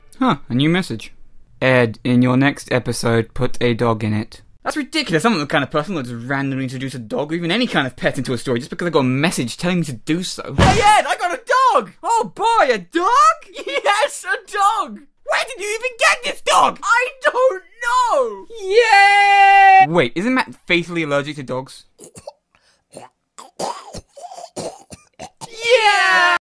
Huh, a new message. Ed, in your next episode, put a dog in it. That's ridiculous. I'm not the kind of person that just randomly introduce a dog or even any kind of pet into a story just because I got a message telling me to do so. Hey Ed, I got a dog! Oh boy, a dog? Yes, a dog! Where did you even get this dog? I don't know! Yeah! Wait, isn't Matt fatally allergic to dogs?